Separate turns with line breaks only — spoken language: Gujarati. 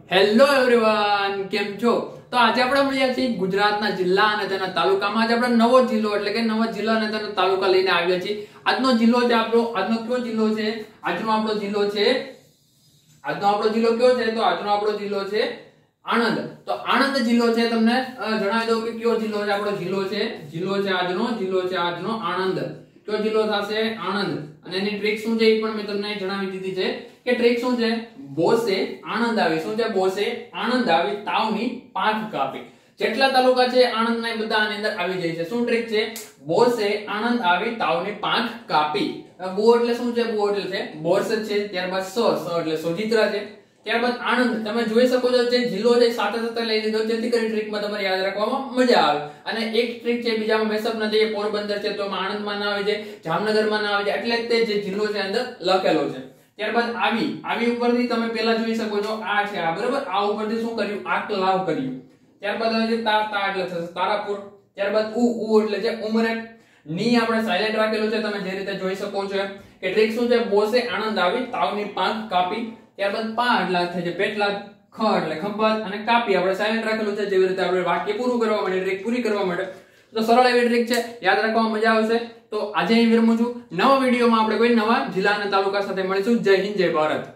હેલો એવરીવન, કેમ છો? તો આજે આપણે મળ્યા છીએ ગુજરાતના જિલ્લા અને તેના તાલુકામાં. આજે આપણે નવો જિલ્લો એટલે કે નવો જિલ્લા અને તેના તાલુકા લઈને આવ્યા છીએ. આજનો જિલ્લો છે આપણો, આજનો કયો જિલ્લો છે? આજનો આપણો જિલ્લો છે, આજનો આપણો જિલ્લો કયો છે? તો આજનો આપણો જિલ્લો છે આણંદ. તો આણંદ જિલ્લો છે, તમને જણાવી દઉં કે કયો જિલ્લો છે આપણો. જિલ્લો છે આજનો આણંદ. કયો જિલ્લો થશે? આણંદ. અને એની ટ્રીક શું છે એ પણ મેં તમને જણાવી દીધી છે કે ટ્રીક શું છે. બોસે આણંદ આવી. શું છે? બોસે આણંદ આવી, તાવની પાંખ કાપી. જેટલા તાલુકા છે આણંદના એ બધા આની અંદર આવી જાય છે. શું ટ્રીક છે? બોસે આણંદ આવી, તાવની પાંખ કાપી. બો એટલે શું છે? બો એટલે છે બોર્સ છે. ત્યારબાદ સ એટલે સોજિત્રા છે. ત્યારબાદ આણંદ તમે જોઈ શકો છો, જે જિલ્લો છે સાથે સાથે લઈ લીધો, જેથી કરી ટ્રીકમાં તમારે યાદ રાખવામાં મજા આવે. અને એક ટ્રીક છે બીજામાં મેસઅપ ના જઈએ, પોરબંદર છે તો આણંદમાં ના આવી જાય, જામનગરમાં ના આવી જાય, એટલે તે જે જિલ્લો છે અંદર લખેલો છે. ત્યારબાદ આવી ઉપરથી તમે પેલા જોઈ શકો છો, આ છે આ, બરાબર. આ ઉપરથી શું કર્યું? આકલાવ કર્યું. ત્યારબાદ આવે છે તા એટલે થશે તારાપુર. ત્યારબાદ ઉ એટલે છે ઉમરેઠ. ની આપણે સાયલેન્ટ રાખેલું છે, તમે જે રીતે જોઈ શકો છો કે ટ્રીક શું છે. બોસે આણંદ આવી, તાવની પાંખ કાપી. ત્યારબાદ પા એટલે થાય છે પેટલાદ. ખ એટલે ખંભાત. અને કાપી આપણે સાયલેન્ટ રાખેલું છે, જેવી રીતે આપણે વાક્ય પૂરું કરવા માટે, ટ્રીક પૂરી કરવા માટે. તો સરળ એવી ટ્રીક છે, યાદ રાખવામાં મજા આવશે. તો આજે અહીં વિરમું છું. નવા વિડીયોમાં આપણે કોઈ નવા જિલ્લા અને તાલુકા સાથે મળીશું. જય હિન્દ, જય ભારત.